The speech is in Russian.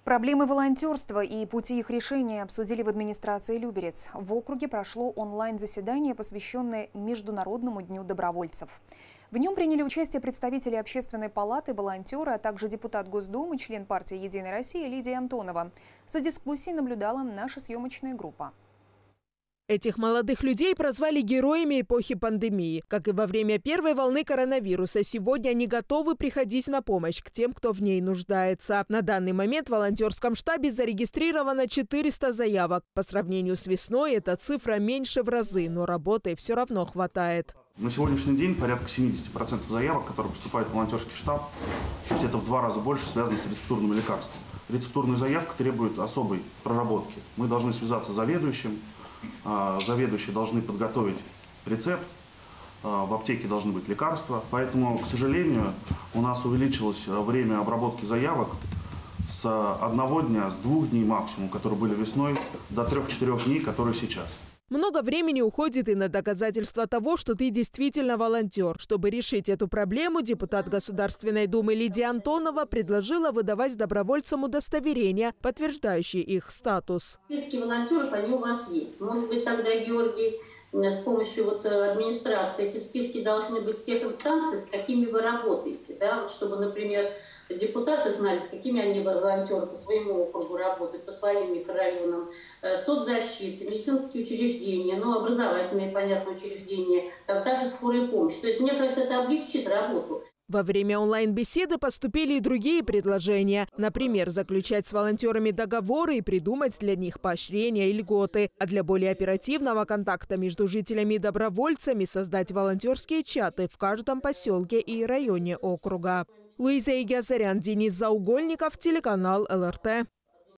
Проблемы волонтерства и пути их решения обсудили в администрации Люберец. В округе прошло онлайн-заседание, посвященное Международному дню добровольцев. В нем приняли участие представители Общественной палаты, волонтеры, а также депутат Госдумы, член партии «Единая Россия» Лидия Антонова. За дискуссией наблюдала наша съемочная группа. Этих молодых людей прозвали героями эпохи пандемии. Как и во время первой волны коронавируса, сегодня они готовы приходить на помощь к тем, кто в ней нуждается. На данный момент в волонтерском штабе зарегистрировано 400 заявок. По сравнению с весной эта цифра меньше в разы, но работы все равно хватает. На сегодняшний день порядка 70% заявок, которые поступают в волонтерский штаб, то есть это в 2 раза больше, связано с рецептурными лекарствами. Рецептурная заявка требует особой проработки. Мы должны связаться с заведующим. Заведующие должны подготовить рецепт, в аптеке должны быть лекарства. Поэтому, к сожалению, у нас увеличилось время обработки заявок с 1 дня, с 2 дней максимум, которые были весной, до 3-4 дней, которые сейчас. Много времени уходит и на доказательство того, что ты действительно волонтер. Чтобы решить эту проблему, депутат Государственной Думы Лидия Антонова предложила выдавать добровольцам удостоверения, подтверждающие их статус. Списки волонтеров, они у вас есть. Может быть, тогда, Георгий, с помощью администрации эти списки должны быть всех инстанций, с какими вы работаете. Да? Чтобы, например, депутаты знали, с какими они волонтеры по своему округу работают, по своим микрорайонам, соцзащиты, медицинские учреждения, образовательные, понятно, учреждения, также скорая помощь. То есть, мне кажется, это облегчит работу. Во время онлайн-беседы поступили и другие предложения. Например, заключать с волонтерами договоры и придумать для них поощрения и льготы. А для более оперативного контакта между жителями и добровольцами создать волонтерские чаты в каждом поселке и районе округа. Луиза Игиазарян, Денис Заугольников, телеканал ЛРТ.